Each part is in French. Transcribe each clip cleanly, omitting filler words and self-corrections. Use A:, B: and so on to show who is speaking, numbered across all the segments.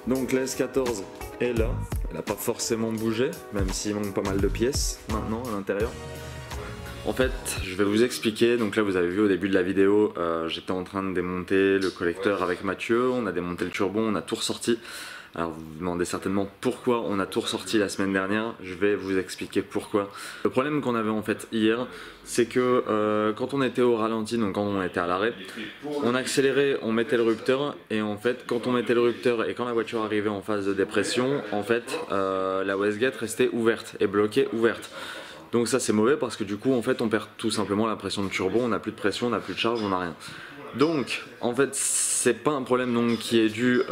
A: Donc la S14 est là, elle n'a pas forcément bougé, même s'il manque pas mal de pièces maintenant à l'intérieur. En fait, je vais vous expliquer, donc là vous avez vu au début de la vidéo, j'étais en train de démonter le collecteur avec Mathieu, on a démonté le turbo, on a tout ressorti. Alors vous vous demandez certainement pourquoi on a tout ressorti la semaine dernière, je vais vous expliquer pourquoi. Le problème qu'on avait en fait hier, c'est que quand on était au ralenti, donc quand on était à l'arrêt, on accélérait, on mettait le rupteur, et en fait quand on mettait le rupteur et quand la voiture arrivait en phase de dépression, en fait la wastegate restait ouverte et bloquée ouverte. Donc ça c'est mauvais parce que du coup en fait on perd tout simplement la pression de turbo, on n'a plus de pression, on n'a plus de charge, on n'a rien. Donc en fait c'est pas un problème donc, qui est dû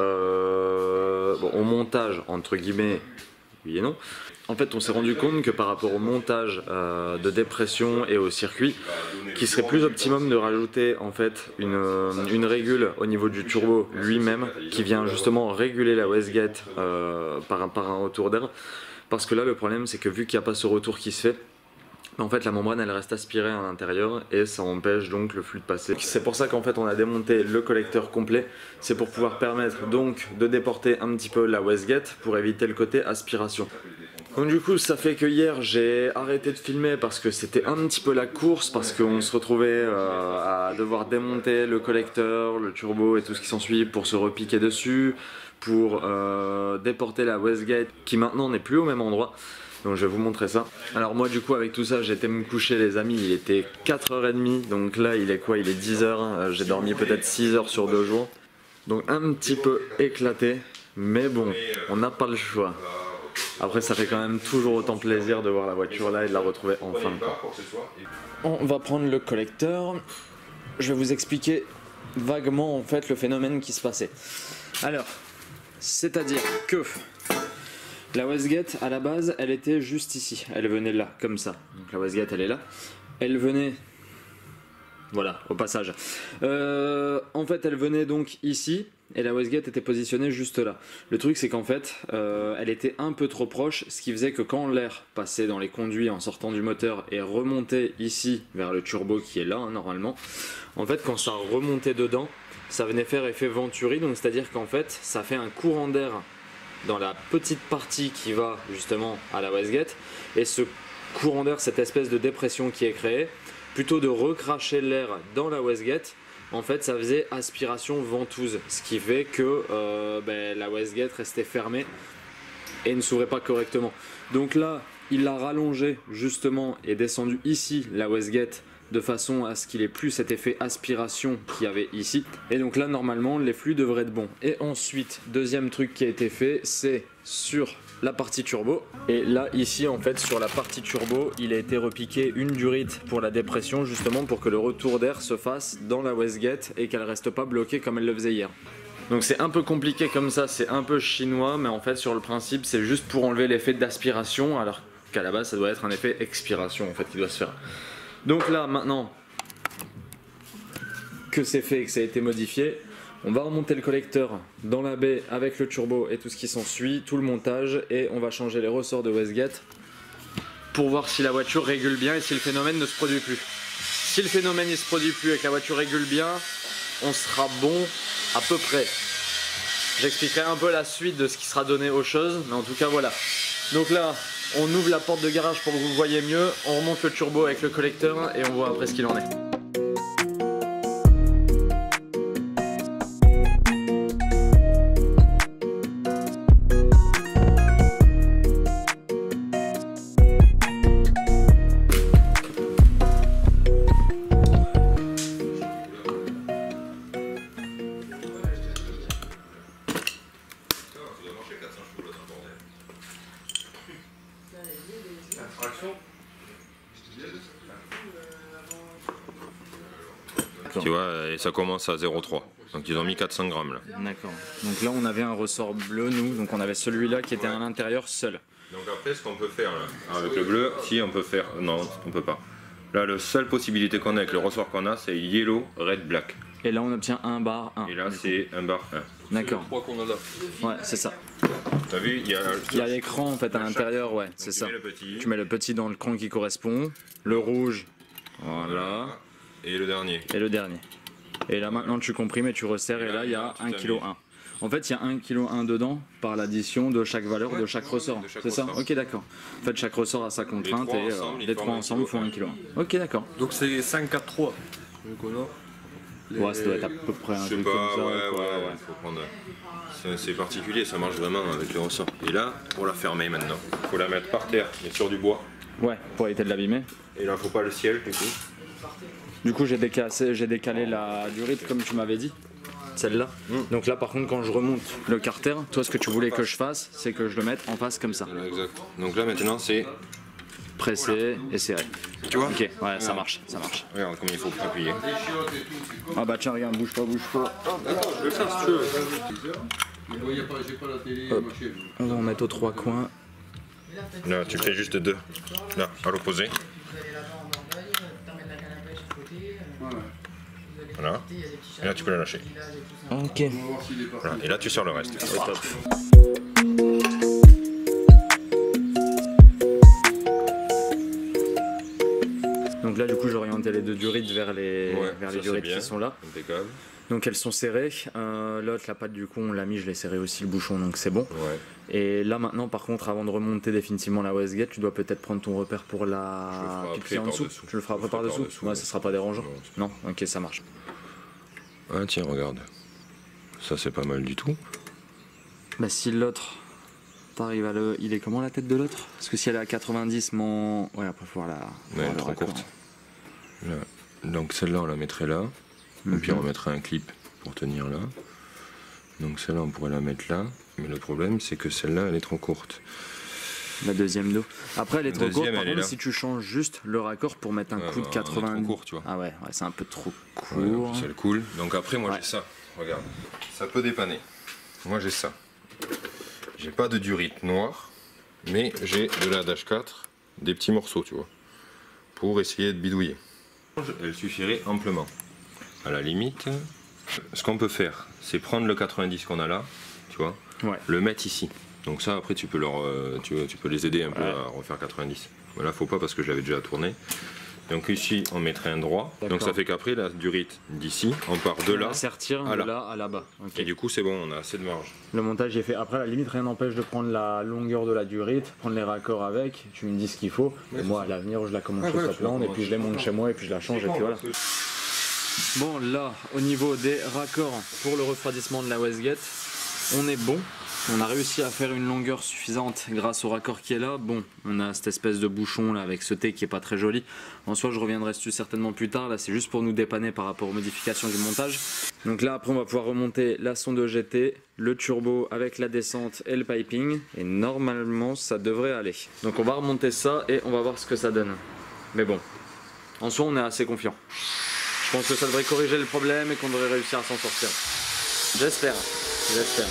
A: au montage entre guillemets, oui et non. En fait on s'est rendu compte que par rapport au montage de dépression et au circuit, qu'il serait plus optimum de rajouter en fait une régule au niveau du turbo lui-même qui vient justement réguler la wastegate par un retour d'air. Parce que là le problème c'est que vu qu'il n'y a pas ce retour qui se fait, en fait la membrane elle reste aspirée à l'intérieur et ça empêche donc le flux de passer. C'est pour ça qu'en fait on a démonté le collecteur complet, c'est pour pouvoir permettre donc de déporter un petit peu la wastegate pour éviter le côté aspiration. Donc du coup ça fait que hier j'ai arrêté de filmer parce que c'était un petit peu la course, parce qu'on se retrouvait à devoir démonter le collecteur, le turbo et tout ce qui s'ensuit pour se repiquer dessus, pour déporter la wastegate qui maintenant n'est plus au même endroit. Donc je vais vous montrer ça. Alors moi du coup avec tout ça j'étais me coucher les amis, il était 4h30, donc là il est quoi? Il est 10h, j'ai dormi peut-être 6h sur 2 jours. Donc un petit peu éclaté, mais bon, on n'a pas le choix. Après ça fait quand même toujours autant plaisir de voir la voiture là et de la retrouver enfin. On va prendre le collecteur, je vais vous expliquer vaguement en fait le phénomène qui se passait. Alors, c'est-à-dire que la wastegate à la base elle était juste ici, elle venait là comme ça, donc la wastegate elle est là, elle venait, voilà au passage, en fait elle venait donc ici et la wastegate était positionnée juste là. Le truc c'est qu'en fait elle était un peu trop proche, ce qui faisait que quand l'air passait dans les conduits en sortant du moteur et remontait ici vers le turbo qui est là hein, normalement, en fait quand ça remontait dedans ça venait faire effet Venturi, donc c'est à dire qu'en fait ça fait un courant d'air dans la petite partie qui va justement à la wastegate, et ce courant d'air, cette espèce de dépression qui est créée, plutôt de recracher l'air dans la wastegate, en fait ça faisait aspiration ventouse, ce qui fait que la wastegate restait fermée et ne s'ouvrait pas correctement. Donc là il l'a rallongé justement et descendu ici la wastegate de façon à ce qu'il ait plus cet effet aspiration qu'il y avait ici, et donc là normalement les flux devraient être bons. Et ensuite deuxième truc qui a été fait, c'est sur la partie turbo, et là ici en fait sur la partie turbo il a été repiqué une durite pour la dépression, justement pour que le retour d'air se fasse dans la wastegate et qu'elle reste pas bloquée comme elle le faisait hier. Donc c'est un peu compliqué comme ça, c'est un peu chinois, mais en fait sur le principe c'est juste pour enlever l'effet d'aspiration, alors qu'à la base ça doit être un effet expiration en fait qui doit se faire. Donc là maintenant que c'est fait et que ça a été modifié, on va remonter le collecteur dans la baie avec le turbo et tout ce qui s'ensuit, tout le montage, et on va changer les ressorts de wastegate pour voir si la voiture régule bien et si le phénomène ne se produit plus. Si le phénomène ne se produit plus et que la voiture régule bien, on sera bon à peu près. J'expliquerai un peu la suite de ce qui sera donné aux choses, mais en tout cas voilà. Donc là on ouvre la porte de garage pour que vous voyez mieux, on remonte le turbo avec le collecteur et on voit après ce qu'il en est.
B: Tu vois, et ça commence à 0,3. Donc ils ont mis 400 grammes là.
A: D'accord. Donc là on avait un ressort bleu nous, donc on avait celui-là qui était à l'intérieur seul.
B: Donc après ce qu'on peut faire là, avec le bleu, si on peut faire, non on peut pas. Là la seule possibilité qu'on a avec le ressort qu'on a c'est yellow, red, black.
A: Et là on obtient un bar 1.
B: Et là c'est un bar 1.
A: D'accord.
C: C'est le 3 qu'on a là.
A: Ouais c'est ça.
B: T'as vu, il
A: y a l'écran en fait à l'intérieur, ouais c'est ça. Tu mets le petit dans le cran qui correspond, le rouge, voilà.
B: Et le dernier.
A: Et le dernier. Et là maintenant tu comprimes et tu resserres, et là il y a 1,1 kg. En fait, il y a 1,1 kg dedans par l'addition de chaque valeur de chaque ressort. C'est ça? Ok, d'accord. En fait, chaque ressort a sa contrainte et les trois ensemble font 1 kg. Ok, d'accord.
C: Donc c'est 5, 4, 3. Donc on a
A: Ouais, ça doit être à peu près un
B: Je sais
A: truc
B: pas,
A: comme ça.
B: ouais. Faut prendre. C'est particulier, ça marche vraiment avec le ressort. Et là, pour la fermer maintenant, faut la mettre par terre, mais sur du bois.
A: Ouais, pour éviter de l'abîmer.
B: Et là, faut pas le ciel du coup.
A: Du coup, j'ai décalé la durite comme tu m'avais dit. Celle-là. Donc là, par contre, quand je remonte le carter, toi, ce que tu voulais que je fasse, c'est que je le mette en face comme ça.
B: Voilà, exact. Donc là, maintenant, c'est
A: Pressé et serré.
B: Tu vois?
A: Ok, ouais, ça marche, ça marche.
B: Regarde comme il faut appuyer.
A: Ah bah tiens, regarde, bouge pas, bouge pas.
B: Attends, je vais le faire si tu veux.
A: On va en mettre aux 3 coins.
B: Là, tu fais juste 2. Là, à l'opposé. Voilà. Et là, tu peux la lâcher.
A: Ok.
B: Voilà. Et là, tu sors le reste.
A: Au top. Donc là, du coup, j'ai orienté les deux durites vers les durites qui sont là.
B: Impeccable.
A: Donc elles sont serrées. L'autre, la patte, du coup, on l'a mis, je l'ai serré aussi le bouchon, donc c'est bon.
B: Ouais.
A: Et là, maintenant, par contre, avant de remonter définitivement la Westgate, tu dois peut-être prendre ton repère pour la piquer en dessous. Tu le feras après par-dessous? Ouais, ça sera pas dérangeant. Non? Ok, ça marche.
B: Ah, tiens, regarde. Ça, c'est pas mal du tout.
A: Bah, si l'autre, t'arrives à le. Il est comment la tête de l'autre? Parce que si elle est à 90, mon. Ouais, après, faut voir la.
B: Ouais, elle est trop courte. Là. Donc celle-là, on la mettrait là. Et puis on mettrait un clip pour tenir là. Donc celle-là, on pourrait la mettre là. Mais le problème, c'est que celle-là, elle est trop courte.
A: La deuxième dos. Après, elle est trop courte.
B: Deuxième,
A: Par
B: elle est
A: contre,
B: là.
A: si tu changes juste le raccord pour mettre un coup de
B: bah,
A: 80.
B: on est trop court, tu vois.
A: Ah ouais, c'est un peu trop
B: Ouais,
A: court.
B: c'est le cool. Donc après, moi
A: Ouais.
B: j'ai ça. Regarde. Ça peut dépanner. Moi j'ai ça. J'ai pas de durite noire, mais j'ai de la Dash 4, des petits morceaux, tu vois, pour essayer de bidouiller. Elle suffirait amplement. À la limite, ce qu'on peut faire, c'est prendre le 90 qu'on a là, tu vois,
A: Ouais.
B: le mettre ici. Donc ça, après, tu peux tu peux les aider un peu
A: Ouais.
B: à refaire 90. Mais là, faut pas parce que je l'avais déjà tourné. Donc ici, on mettrait un droit. Donc
A: D'accord.
B: ça fait qu'après, la durite d'ici, on part de là.
A: On va sertir
B: à
A: de
B: là.
A: là à là-bas. Ok.
B: Et du coup, c'est bon, on a assez de marge.
A: Le montage est fait. Après, à la limite, rien n'empêche de prendre la longueur de la durite, prendre les raccords avec. Tu me dis ce qu'il faut. Et moi, à l'avenir, je la commande sur
B: voilà,
A: sa plante et puis je les monte chez moi et puis je la change et puis voilà. Bon, là, au niveau des raccords pour le refroidissement de la Westgate, on est bon. On a réussi à faire une longueur suffisante grâce au raccord qui est là. Bon, on a cette espèce de bouchon là avec ce T qui est pas très joli. En soi, je reviendrai dessus certainement plus tard. Là, c'est juste pour nous dépanner par rapport aux modifications du montage. Donc là, après, on va pouvoir remonter la sonde GT, le turbo avec la descente et le piping. Et normalement, ça devrait aller. Donc on va remonter ça et on va voir ce que ça donne. Mais bon, en soi, on est assez confiant. Je pense que ça devrait corriger le problème et qu'on devrait réussir à s'en sortir. J'espère. J'espère.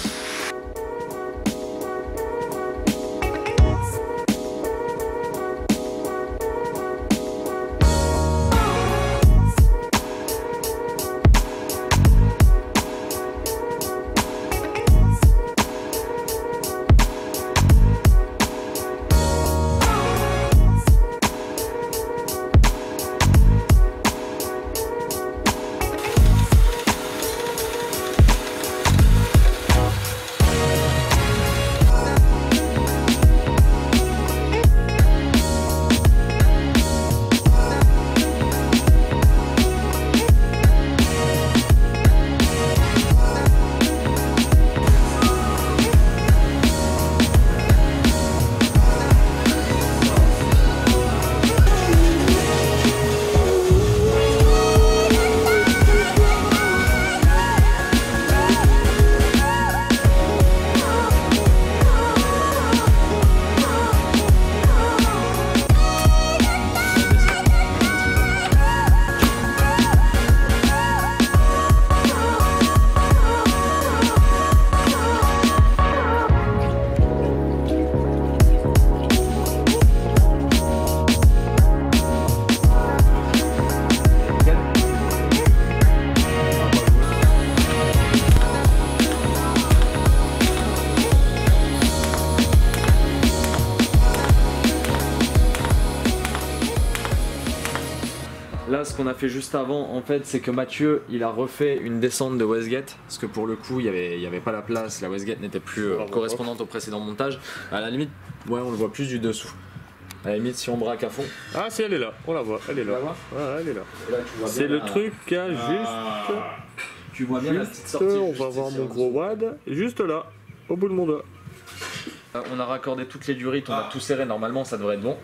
A: Là, ce qu'on a fait juste avant, en fait, c'est que Mathieu, il a refait une descente de Westgate, parce que pour le coup, il y avait pas la place, la Westgate n'était plus correspondante au précédent montage. À la limite, ouais, on le voit plus du dessous. À la limite, si on braque à fond.
C: Ah si, elle est là, on la voit, elle est là. Ouais, elle est là. C'est le truc qui a juste...
A: Tu vois bien la petite sortie.
C: On va voir mon gros wad, juste là, au bout de mon doigt.
A: On a raccordé toutes les durites, on a tout serré, normalement ça devrait être bon.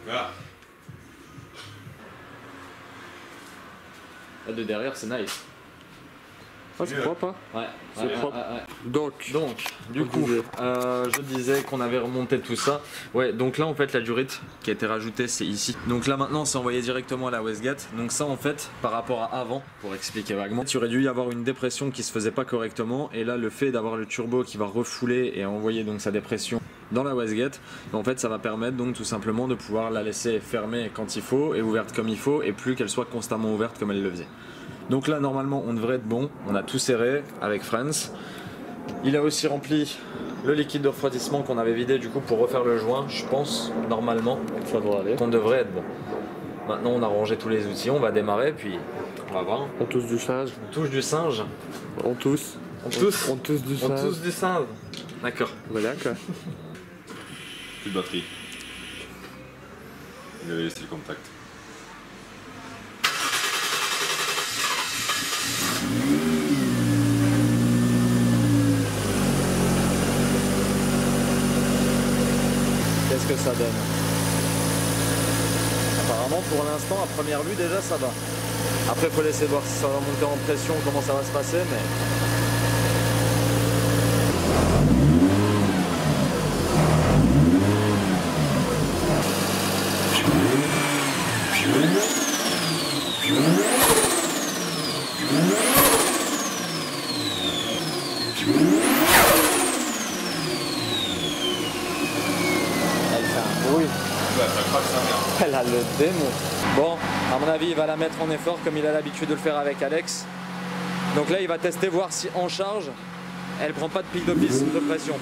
A: Là de derrière c'est nice.
C: Ah, c'est propre, hein?
A: Ouais,
C: c'est propre. Donc,
A: du coup, je disais qu'on avait remonté tout ça. Ouais, donc là en fait la durite qui a été rajoutée c'est ici. Donc là maintenant c'est envoyé directement à la Westgate. Donc ça en fait par rapport à avant, pour expliquer vaguement, il aurait dû y avoir une dépression qui se faisait pas correctement. Et là le fait d'avoir le turbo qui va refouler et envoyer donc sa dépression dans la Westgate, en fait ça va permettre donc tout simplement de pouvoir la laisser fermée quand il faut et ouverte comme il faut et plus qu'elle soit constamment ouverte comme elle le faisait. Donc là normalement on devrait être bon, on a tout serré avec Franz. Il a aussi rempli le liquide de refroidissement qu'on avait vidé du coup pour refaire le joint, je pense normalement
C: ça doit aller.
A: qu'on devrait être bon. Maintenant on a rangé tous les outils, on va démarrer puis on va voir.
C: On tousse du singe.
A: On touche du singe.
C: On tousse.
A: On tousse.
C: On tousse du singe.
A: On tousse du singe. D'accord.
C: Voilà quoi.
B: Plus de batterie. Il avait laissé le contact.
A: Qu'est-ce que ça donne? Apparemment pour l'instant à première vue déjà ça va. Après faut laisser voir si ça va monter en pression, comment ça va se passer mais... Elle a le démon. Bon, à mon avis, il va la mettre en effort comme il a l'habitude de le faire avec Alex. Donc là, il va tester voir si en charge, elle prend pas de pic de pression.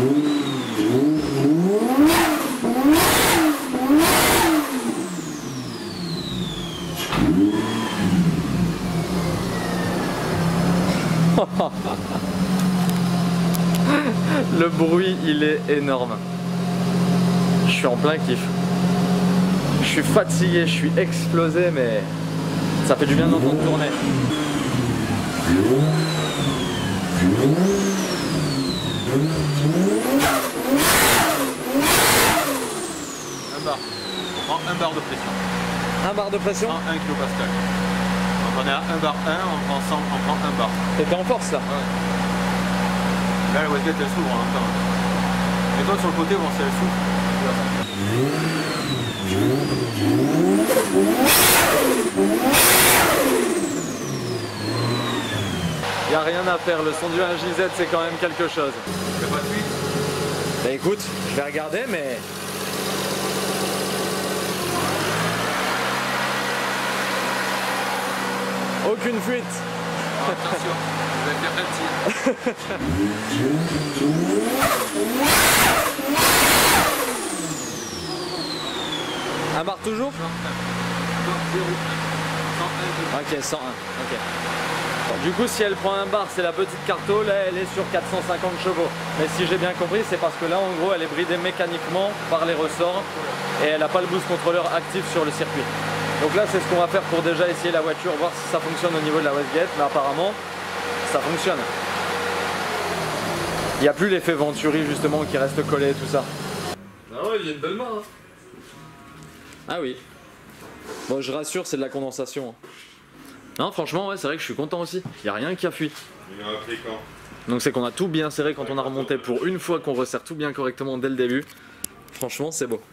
A: Le bruit, il est énorme. Je suis en plein kiff. Je suis fatigué, je suis explosé, mais ça fait du bien d'entendre tourner.
D: Un bar. On prend un bar de pression.
A: Un bar de pression?
D: 1 kPa. Donc on est à 1 bar 1, on prend 100, on prend 1 bar.
A: T'étais en force là?
D: Ouais. Là la Westgate elle s'ouvre en même temps. Et toi sur le côté, bon si elle s'ouvre.
A: Y a rien à faire, le son du 1JZ c'est quand même quelque chose.
D: Il n'y a pas de fuite?
A: Bah écoute, je vais regarder mais... Aucune fuite.
D: Oh, attention, je vais faire un tir.
A: Un bar toujours?
D: 101.
A: Ok, 101. Ok. Bon, du coup, si elle prend un bar, c'est la petite Carto, là elle est sur 450 chevaux. Mais si j'ai bien compris, c'est parce que là en gros elle est bridée mécaniquement par les ressorts et elle n'a pas le boost controller actif sur le circuit. Donc là c'est ce qu'on va faire pour déjà essayer la voiture, voir si ça fonctionne au niveau de la Westgate, mais apparemment ça fonctionne. Il n'y a plus l'effet Venturi justement qui reste collé et tout ça.
C: Ah ouais, il y a une belle main. Hein.
A: Ah oui. Bon, je rassure, c'est de la condensation. Non, franchement, ouais, c'est vrai que je suis content aussi. Il n'y a rien qui a fui.
B: Il a appelé quand?
A: Donc c'est qu'on a tout bien serré quand on a remonté pour une fois qu'on resserre tout bien correctement dès le début. Franchement, c'est beau.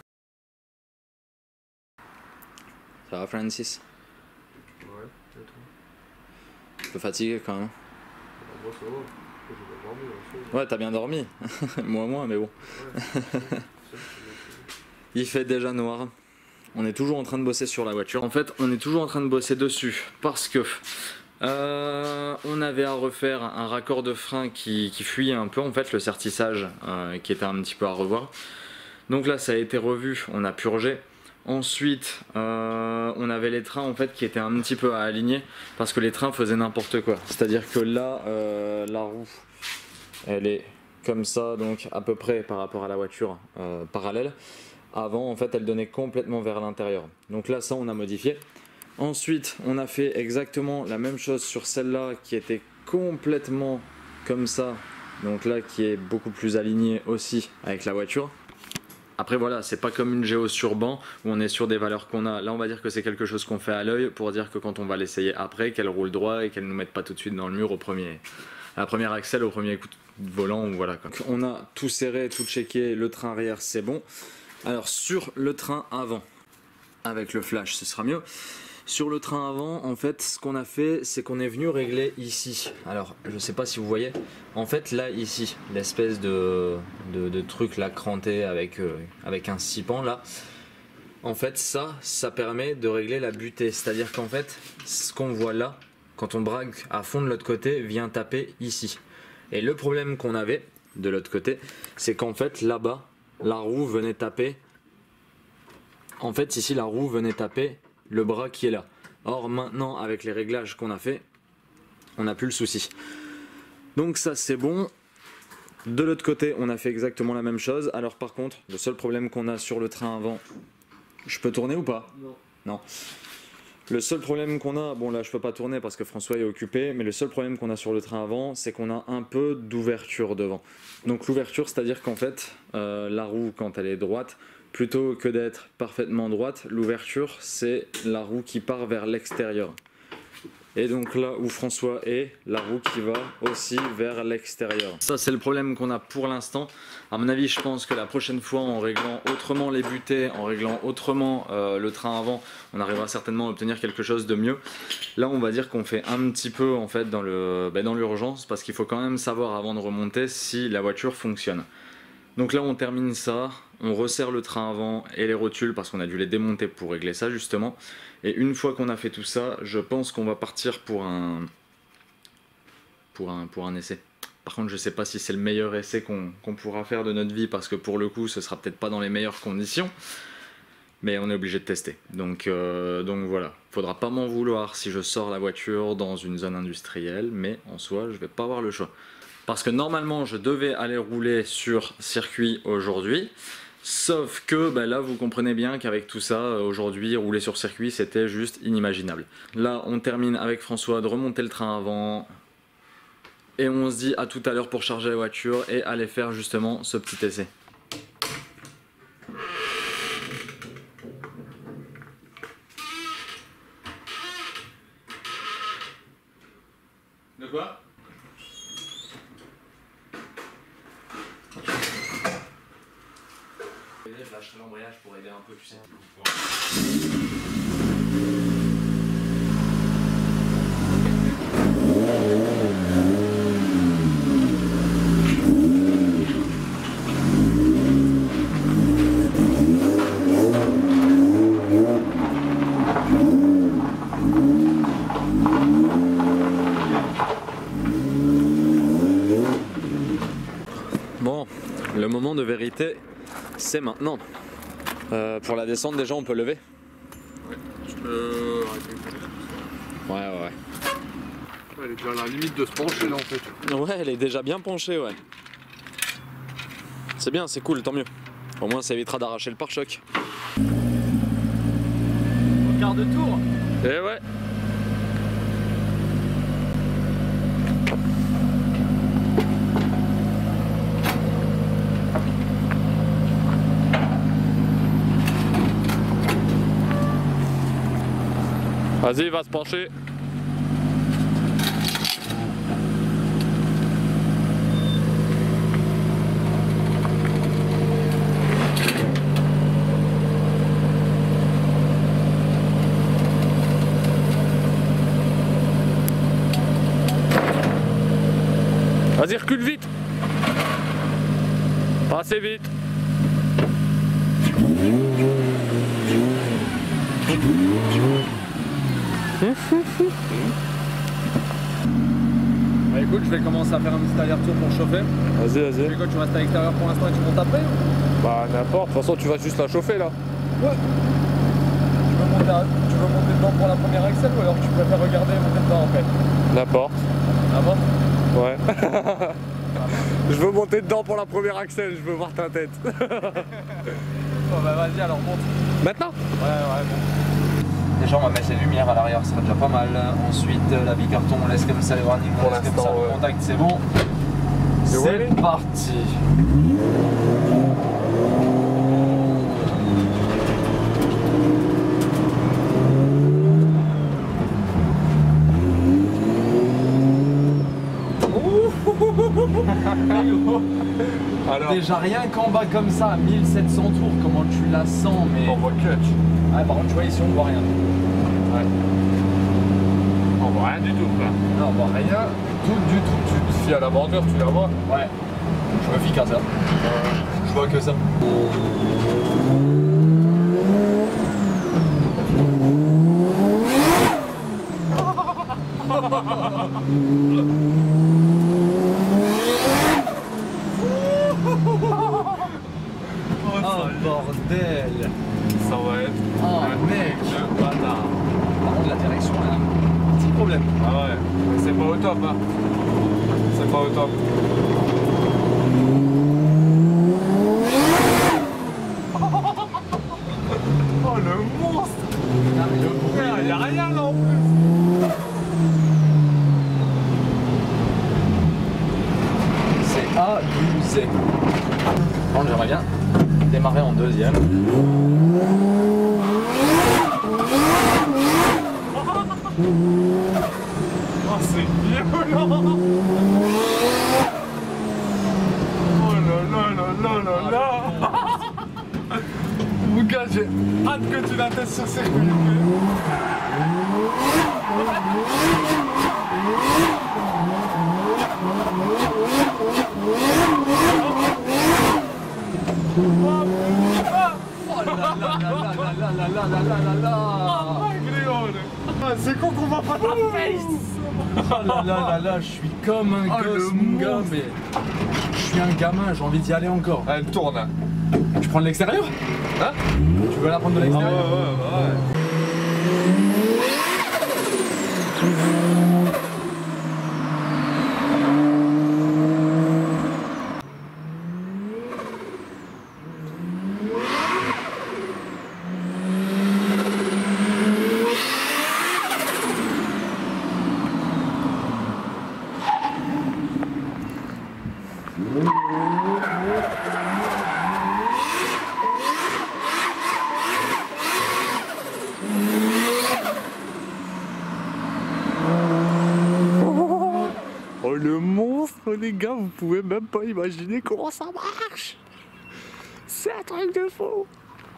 A: Ça va, Francis?
C: Ouais, et toi?
A: Un peu fatigué quand même.
C: Moi ça va. J'ai pas dormi.
A: Ouais, t'as bien dormi. Moi moins, mais bon.
C: Ouais.
A: Il fait déjà noir. On est toujours en train de bosser sur la voiture. En fait, on est toujours en train de bosser dessus parce que on avait à refaire un raccord de frein qui fuyait un peu, en fait, le sertissage qui était un petit peu à revoir. Donc là, ça a été revu, on a purgé. Ensuite, on avait les trains en fait qui étaient un petit peu à aligner parce que les trains faisaient n'importe quoi. C'est-à-dire que là, la roue, elle est comme ça, donc à peu près par rapport à la voiture parallèle. Avant, en fait, elle donnait complètement vers l'intérieur. Donc là, ça, on a modifié. Ensuite, on a fait exactement la même chose sur celle-là qui était complètement comme ça. Donc là, qui est beaucoup plus alignée aussi avec la voiture. Après voilà, c'est pas comme une géo sur banc où on est sur des valeurs qu'on a. Là on va dire que c'est quelque chose qu'on fait à l'œil pour dire que quand on va l'essayer après, qu'elle roule droit et qu'elle nous mette pas tout de suite dans le mur à la première accel, au premier coup de volant. Voilà, quoi. On a tout serré, tout checké, le train arrière c'est bon. Alors sur le train avant, avec le flash ce sera mieux. Sur le train avant, en fait, ce qu'on a fait, c'est qu'on est venu régler ici. Alors, je sais pas si vous voyez. En fait, là, ici, l'espèce de truc là cranté avec un sipan là. En fait, ça permet de régler la butée. C'est-à-dire qu'en fait, ce qu'on voit là, quand on braque à fond de l'autre côté, vient taper ici. Et le problème qu'on avait de l'autre côté, c'est qu'en fait, là-bas, la roue venait taper. En fait, ici, la roue venait taper le bras qui est là. Or maintenant avec les réglages qu'on a fait, on n'a plus le souci. Donc ça c'est bon. De l'autre côté on a fait exactement la même chose. Alors par contre le seul problème qu'on a sur le train avant, je peux tourner ou pas? Non. Le seul problème qu'on a, bon là je peux pas tourner parce que François est occupé, mais le seul problème qu'on a sur le train avant, c'est qu'on a un peu d'ouverture devant. Donc l'ouverture, c'est à dire qu'en fait la roue quand elle est droite, plutôt que d'être parfaitement droite, l'ouverture c'est la roue qui part vers l'extérieur. Et donc là où François est, la roue qui va aussi vers l'extérieur. Ça c'est le problème qu'on a pour l'instant. À mon avis je pense que la prochaine fois en réglant autrement les butées, en réglant autrement le train avant, on arrivera certainement à obtenir quelque chose de mieux. Là on va dire qu'on fait un petit peu en fait dans l'urgence parce qu'il faut quand même savoir avant de remonter si la voiture fonctionne. Donc là on termine ça, on resserre le train avant et les rotules parce qu'on a dû les démonter pour régler ça justement. Et une fois qu'on a fait tout ça, je pense qu'on va partir pour un essai. Par contre je sais pas si c'est le meilleur essai qu'on pourra faire de notre vie parce que pour le coup ce sera peut-être pas dans les meilleures conditions. Mais on est obligé de tester. Donc voilà, faudra pas m'en vouloir si je sors la voiture dans une zone industrielle, mais en soi je vais pas avoir le choix. Parce que normalement je devais aller rouler sur circuit aujourd'hui, sauf que là vous comprenez bien qu'avec tout ça, aujourd'hui rouler sur circuit c'était juste inimaginable. Là on termine avec François de remonter le train avant, et on se dit à tout à l'heure pour charger la voiture et aller faire justement ce petit essai. De quoi ? Je lâcherai l'embrayage pour aider un peu, tu sais. Bon, le moment de vérité, c'est maintenant. Pour la descente déjà on peut lever.
C: Ouais, je peux arrêter.
A: Ouais.
C: Elle est déjà à la limite de se pencher là en fait.
A: Ouais, elle est déjà bien penchée, ouais. C'est bien, c'est cool, tant mieux. Au moins ça évitera d'arracher le pare-choc.
D: Au quart de tour.
A: Et ouais.
C: Vas-y, il va se pencher. Vas-y, recule vite. Pas assez vite.
D: Bah écoute, je vais commencer à faire un petit aller-retour pour chauffer.
C: Vas-y.
D: Et quoi, tu restes à l'extérieur pour l'instant et tu montes après?
C: Bah n'importe, de toute façon tu vas juste la chauffer là.
D: Ouais.
E: veux monter dedans pour la première axelle ou alors tu préfères regarder et monter dedans en fait?
C: N'importe.
E: N'importe.
C: Ouais. Je veux monter dedans pour la première axelle, je veux voir ta tête.
E: Bon bah vas-y alors monte.
C: Maintenant?
E: Ouais bon.
A: Déjà on va mettre les lumières à l'arrière, ce sera déjà pas mal. Ensuite la bicarton on laisse comme ça, les warnings on laisse comme ça, le contact c'est bon. C'est parti. Alors, déjà rien qu'en bas comme ça, à 1700 tours, comment tu la sens, mais...
E: On voit clutch.
A: Ouais, par contre tu vois ici on voit rien.
E: Ouais. On voit rien du tout là.
A: Non on voit rien.
E: Du tout. Tu te fies à la bordure, tu la vois?
A: Ouais. Je me fie qu'à ça.
E: Je vois que ça.
A: Oh bordel.
E: Ça va être
A: Oh mec.
E: le bâtard.
A: Par contre la direction elle a un petit problème.
E: Ah ouais, c'est pas au top hein. C'est pas au top. Oh le monstre. Il y a rien là en plus.
A: C'est abusé. Par contre j'aimerais bien démarrer en deuxième.
E: Oh c'est violent. Oh là là là là là là. Mon gars, j'ai hâte que tu la testes sur circuit. C'est con qu'on va pas ta face.
A: Oh là là là là, je suis comme un gosse mon gars, mais je suis un gamin, j'ai envie d'y aller encore.
E: Elle tourne.
A: Tu prends de l'extérieur?
E: Hein?
A: Tu veux la prendre de l'extérieur?
E: ouais.
C: Oh le monstre les gars, vous pouvez même pas imaginer comment ça marche. C'est un truc de fou.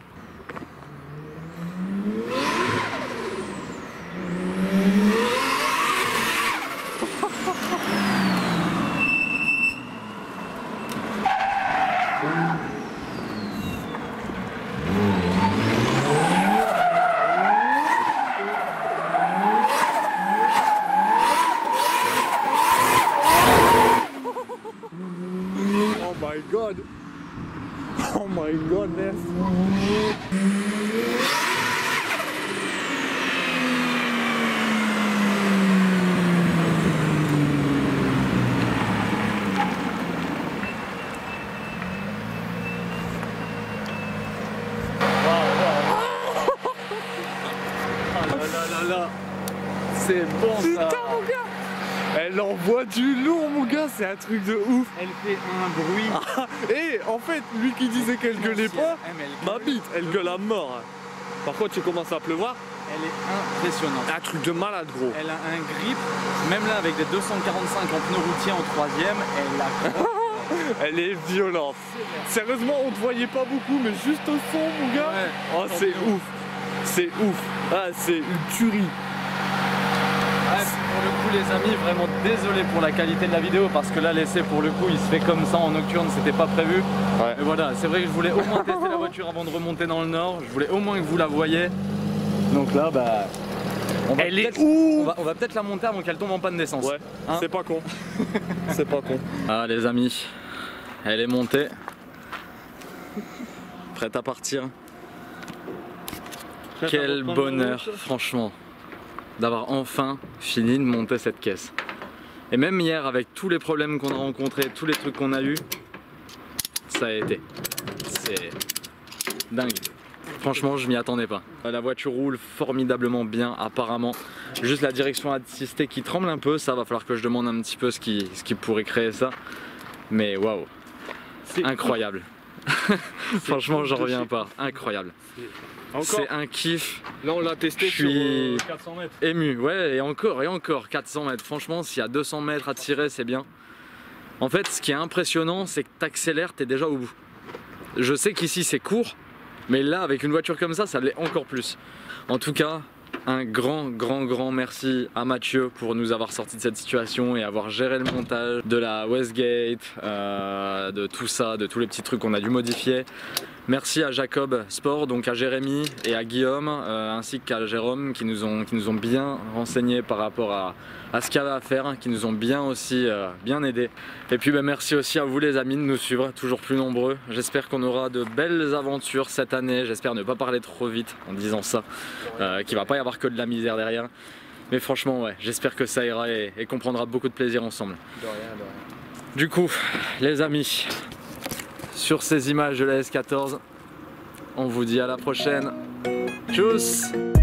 C: Oh my goodness.
A: C'est bon ça.
C: Putain mon gars. Elle envoie du lourd mon gars, c'est un truc de ouf.
A: Elle fait un bruit.
C: Et en fait, lui qui disait qu'elle gueulait pas, ma bite, elle gueule à mort. Par contre, tu commences à pleuvoir.
A: Elle est impressionnante.
C: Un truc de malade gros.
A: Elle a un grip, même là avec des 245 en pneu routier en troisième, elle a...
C: Elle est violente. Sérieusement, on te voyait pas beaucoup, mais juste au son mon gars.
A: Ouais.
C: Oh c'est ouf. C'est ouf. Ah c'est une tuerie.
A: Pour le coup les amis, vraiment désolé pour la qualité de la vidéo parce que là l'essai pour le coup il se fait comme ça en nocturne, c'était pas prévu.
C: Ouais.
A: Mais voilà, c'est vrai que je voulais au moins tester la voiture avant de remonter dans le nord, je voulais au moins que vous la voyiez. Donc là bah...
C: Elle est où?
A: On va peut-être la monter avant qu'elle tombe en panne d'essence.
C: Ouais,
A: hein,
C: c'est pas con. C'est pas con.
A: Ah les amis, elle est montée.
C: Prête à partir.
A: Quel bonheur, franchement, d'avoir enfin fini de monter cette caisse. Et même hier, avec tous les problèmes qu'on a rencontrés, tous les trucs qu'on a eu, ça a été. C'est dingue. Franchement, je m'y attendais pas. La voiture roule formidablement bien, apparemment. Juste la direction assistée qui tremble un peu, ça va falloir que je demande un petit peu ce qui pourrait créer ça. Mais waouh, incroyable. Franchement, j'en reviens pas. Incroyable. C'est un kiff.
E: Là, on l'a testé
A: Je suis
E: sur 400 mètres.
A: ému, ouais, et encore 400 mètres. Franchement, s'il y a 200 mètres à tirer, c'est bien. En fait, ce qui est impressionnant, c'est que t'accélères, t'es déjà au bout. Je sais qu'ici c'est court, mais là, avec une voiture comme ça l'est encore plus. En tout cas, un grand merci à Mathieu pour nous avoir sorti de cette situation et avoir géré le montage de la Westgate, de tout ça, de tous les petits trucs qu'on a dû modifier. Merci à Jacob Sport, donc à Jérémy et à Guillaume, ainsi qu'à Jérôme qui nous ont bien renseignés par rapport à ce qu'il y avait à faire, qui nous ont bien aussi bien aidés. Et puis merci aussi à vous les amis de nous suivre, toujours plus nombreux. J'espère qu'on aura de belles aventures cette année, j'espère ne pas parler trop vite en disant ça, qu'il va pas y avoir que de la misère derrière. Mais franchement ouais, j'espère que ça ira et qu'on prendra beaucoup de plaisir ensemble.
E: De rien.
A: Du coup, les amis, sur ces images de la S14, on vous dit à la prochaine. Tchuss!